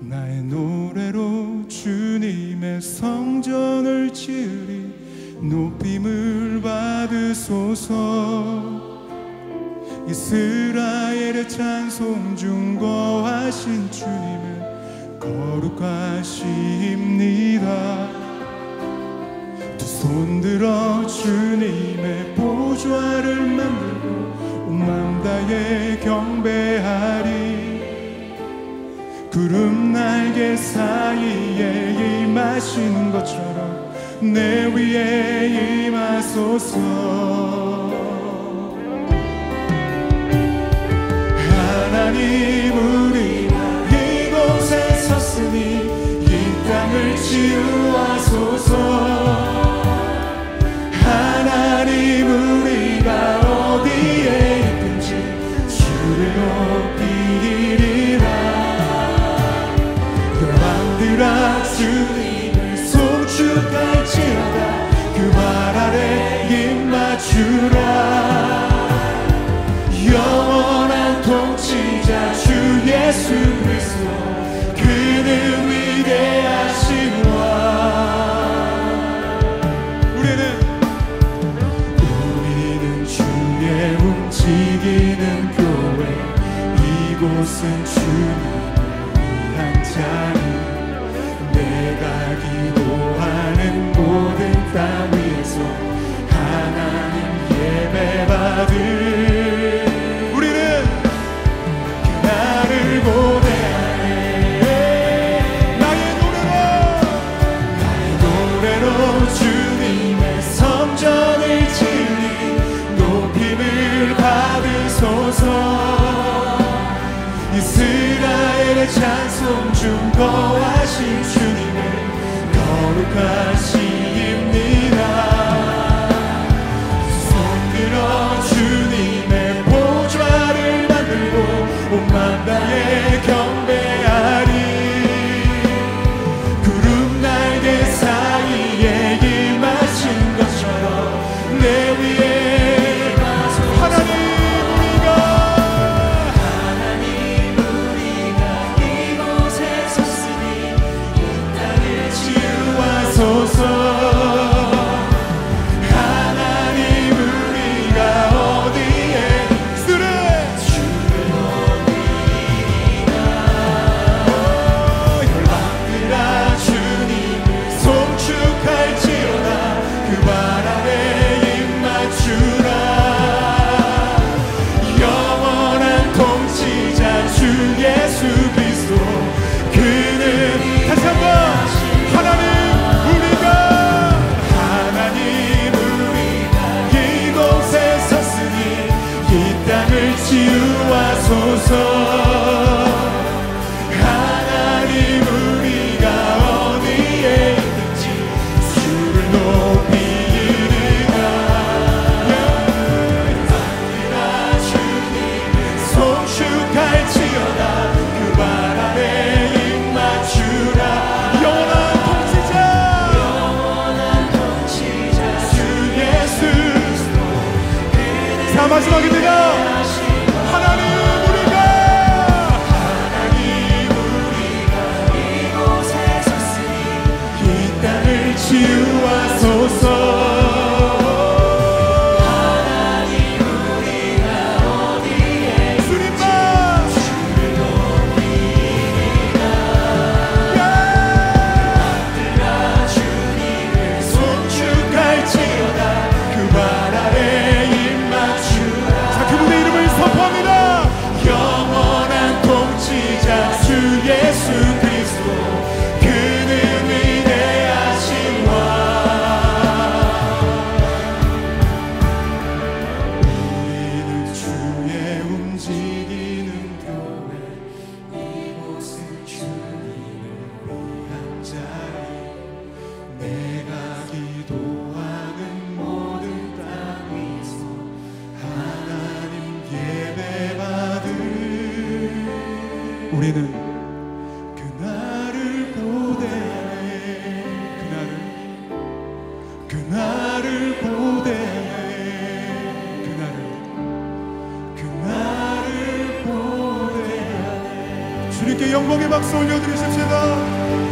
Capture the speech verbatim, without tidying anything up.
나의 노래로 주님의 성전을 지으리. 높임을 받으소서. 이스라엘의 찬송 중 거하신 주님은 거룩하십니다. 두 손 들어 주님의 보좌를 만들고 온 맘 다해 경배하리. 구름 날개 사이에 임하시는 것처럼 내 위에 임하소서. 하나님, 우리가 이곳에 섰으니 이 땅을 치유하소서. 하나님, 우리가 어디에 있든지 주를 높이리라. 열방들아 주님을 송축할지어다. 그 발 아래 입맞추라. 영원한 통치자 주 예수 그리스도, 그는 위대하신 왕. 우리는 우리는 주의 움직이는 교회. 이곳은 주님을 위한 자리. 내가 기도하는 모든 땅 위에서 하나님 예배받을 우리는 그날을 고대하네. 나의 노래로 나의 노래로 주님의 성전을 지으리. 높임을 받으소서. 이스라엘의 찬송 중 거하신 주님은 거룩하십니다. 손들어 주님의 보좌를 만들고 온 맘 다해 경배하리. 구름 날개 사이에 임하신 것처럼 내 위에 하나님, 우리가 하나님, 우리가 이곳에 섰으니 이 땅을 치유하소서. 하나님, 우리가 어디에 있으래 주를 높이리라. 열방들아 주님을 송축할지어다. 그 발 아래 입맞추라. 영원한 통치자 주 예수 그리스도, 그는 다시 한번 하나님, 우리가 하나님, 우리가 이곳에 섰으니 이 땅을 치유하소서. 하나님, 우리가 어디에 있든지 주를 높이리라. 열방들아 주님을 송축할지어다. 그 발 아래 입맞추라. 영원한 통치자 영원한 통치자 주 예수. 자, 마지막입니다. 하나님, 우리가 하나님, 우리가 이곳에 섰으니 이 땅을 치유하소서. 하나님, 우리가 어디에 주님만 주를 높이리라. 열방들아 주님을 송축할지어다. 그 발 아래 입맞추라. 자, 그분의 이름을 선포합니다. 영원한 통치자 주 예수 그리스도, 그는 위대하신 왕. 우리는 주의 움직이는 교회. 이곳은 주님을 위한 자리. 내가 기도하는 모든 땅 위에서 하나님 예배받을 우리는 그날을 고대하네. 그날을 그날을 고대하네. 그날을 그날을 고대하네. 주 주님께 영광의 박수 올려드리십시다.